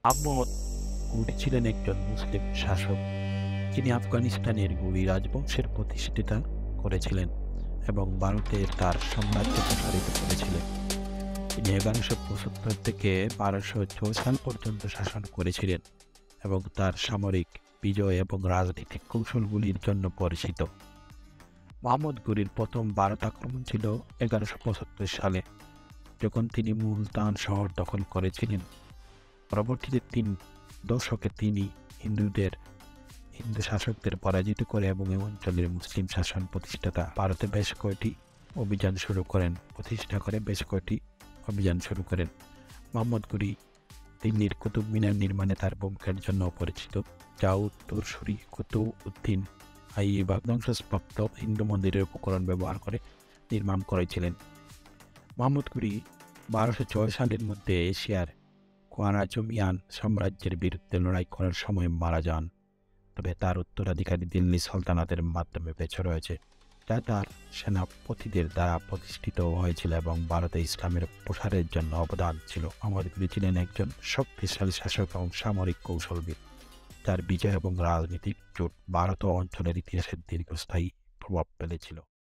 মোহাম্মদ ঘুরি ছিলেন একজন মুসলিম শাসক, যিনি আফগানিস্তানের ঘুরি রাজবংশের প্রতিষ্ঠাতা করেছিলেন এবং ভারতে তার সাম্রাজ্য প্রসারিত করেছিলেন। তিনি 1175 থেকে 1206 সাল পর্যন্ত শাসন করেছিলেন এবং তার সামরিক বিজয় এবং রাজনৈতিক কৌশলগুলির জন্য পরিচিত। মোহাম্মদ ঘুরির প্রথম ভারত আক্রমণ ছিল 1175 সালে, যখন তিনি মুলতান শহর দখল করেছিলেন। পরবর্তীতে 3 দশকে তিনি হিন্দু শাসকদের পরাজিত করে এবং এই অঞ্চলের মুসলিম শাসন প্রতিষ্ঠাতা ভারতে বেশ কয়েকটি অভিযান শুরু করেন। মোহাম্মদ ঘুরি দিল্লির কুতুব মিনার নির্মাণে তার ভূমিকার জন্য পরিচিত, যা উত্তরসূরি কুতুবউদ্দিন আইয়ুব ধ্বংসপ্রাপ্ত হিন্দু মন্দিরের উপকরণ ব্যবহার করে নির্মাণ করেছিলেন। মোহাম্মদ ঘুরি 1206 সালের মধ্যে এশিয়ার খোয়ারাজমিয়ান সাম্রাজ্যের বিরুদ্ধে লড়াই করার সময় মারা যান, তবে তার উত্তরাধিকারী দিল্লি সালতানাতের মাধ্যমে বেঁচে রয়েছে, যা তার সেনাপতিদের দ্বারা প্রতিষ্ঠিত হয়েছিল এবং ভারতে ইসলামের প্রসারের জন্য অবদান ছিল। মোহাম্মদ ঘুরি ছিলেন একজন শক্তিশালী শাসক এবং সামরিক কৌশলবিদ, যার বিজয় এবং রাজনৈতিক জোট ভারত ও অঞ্চলের ইতিহাসে দীর্ঘস্থায়ী প্রভাব ফেলেছিল।